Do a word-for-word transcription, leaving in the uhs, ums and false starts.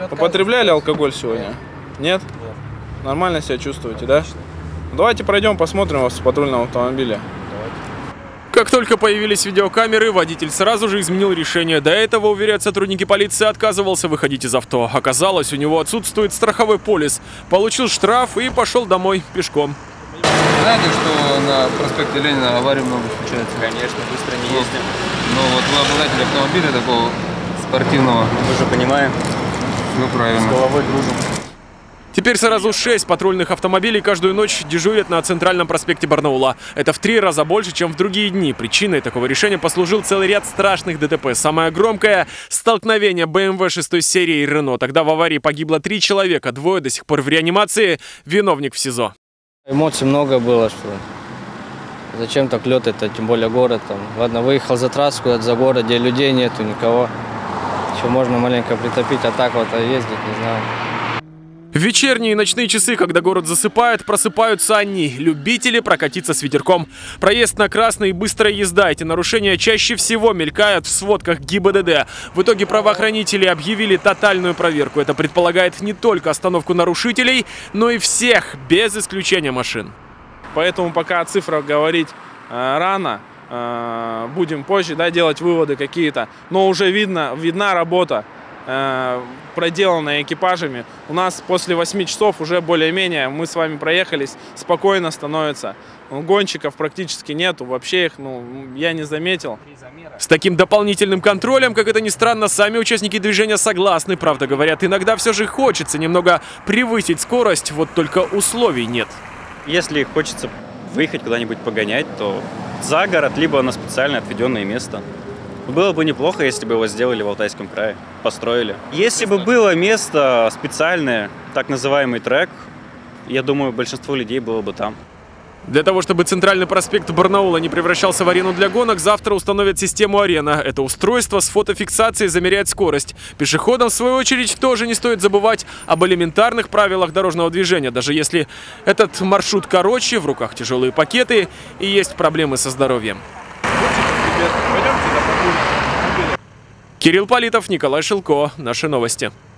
Употребляли алкоголь сегодня? Нет? Нормально себя чувствуете, да? Давайте пройдем, посмотрим вас в патрульном автомобиле. Как только появились видеокамеры, водитель сразу же изменил решение. До этого, уверяют сотрудники полиции, отказывался выходить из авто. Оказалось, у него отсутствует страховой полис. Получил штраф и пошел домой пешком. Знаете, что на проспекте Ленина аварий много случается? Конечно, быстро не ездим. Ну вот вы обладатель автомобиля такого спортивного. Мы же понимаем. Ну правильно. С головой грузом. Теперь сразу шесть патрульных автомобилей каждую ночь дежурят на центральном проспекте Барнаула. Это в три раза больше, чем в другие дни. Причиной такого решения послужил целый ряд страшных ДТП. Самое громкое – столкновение бэ эм вэ шестой серии и Рено. Тогда в аварии погибло три человека, двое до сих пор в реанимации, виновник в СИЗО. Эмоций много было, что зачем так лед, это тем более город. Там. Ладно, выехал за трассу куда-то за город, где людей нету, никого. Еще можно маленько притопить, а так вот ездить, не знаю. В вечерние и ночные часы, когда город засыпает, просыпаются они, любители прокатиться с ветерком. Проезд на красный и быстрая езда. Эти нарушения чаще всего мелькают в сводках ГИ бэ дэ дэ. В итоге правоохранители объявили тотальную проверку. Это предполагает не только остановку нарушителей, но и всех, без исключения машин. Поэтому пока о цифрах говорить э, рано, э, будем позже, да, делать выводы какие-то. Но уже видно, видна работа, э, проделанная экипажами. У нас после восьми часов уже более-менее мы с вами проехались, спокойно становится. Гонщиков практически нету, вообще их, ну, я не заметил. С таким дополнительным контролем, как это ни странно, сами участники движения согласны. Правда, говорят, иногда все же хочется немного превысить скорость, вот только условий нет. Если хочется выехать куда-нибудь погонять, то за город, либо на специально отведенное место. Было бы неплохо, если бы его сделали в Алтайском крае, построили. Если бы было место специальное, так называемый трек, я думаю, большинство людей было бы там. Для того, чтобы центральный проспект Барнаула не превращался в арену для гонок, завтра установят систему «Арена». Это устройство с фотофиксацией замеряет скорость. Пешеходам, в свою очередь, тоже не стоит забывать об элементарных правилах дорожного движения. Даже если этот маршрут короче, в руках тяжелые пакеты и есть проблемы со здоровьем. Кирилл Политов, Николай Шилко. Наши новости.